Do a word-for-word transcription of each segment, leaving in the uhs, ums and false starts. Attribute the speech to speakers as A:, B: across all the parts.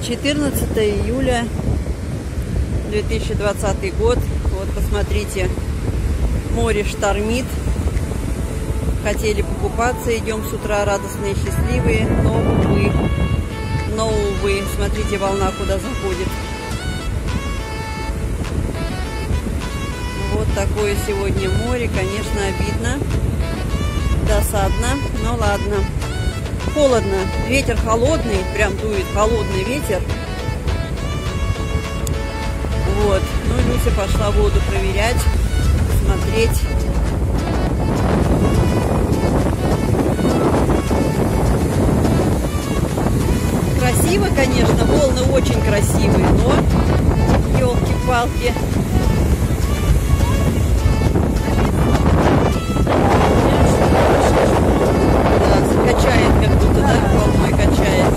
A: четырнадцатое июля две тысячи двадцатый год. Вот посмотрите, море штормит. Хотели покупаться, идем с утра радостные, счастливые, но увы, но увы, смотрите, волна куда заходит. Вот такое сегодня море, конечно, обидно, досадно, но ладно. Холодно, ветер холодный, прям дует холодный ветер. Вот, ну Люся пошла воду проверять, смотреть. Красиво, конечно, волны очень красивые, но елки-палки. Да, качает как будто, да, волной качает.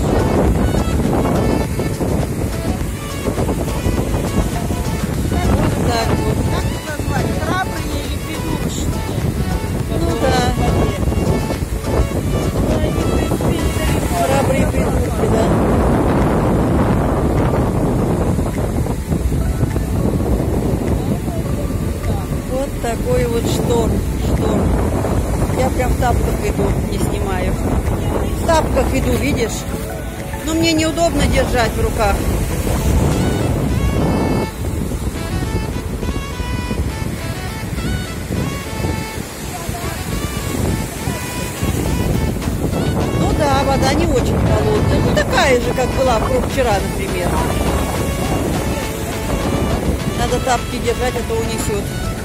A: Вот так вот.
B: Как это назвать? Храбрые или придурочные?
A: Ну да. Храбрые придурки, да. Вот такой вот шторм. Шторм. Я прям в тапках иду, не снимаю. В тапках иду, видишь? Но мне неудобно держать в руках. Ну да, вода не очень холодная. Ну такая же, как была вчера, например. Надо тапки держать, а то унесет.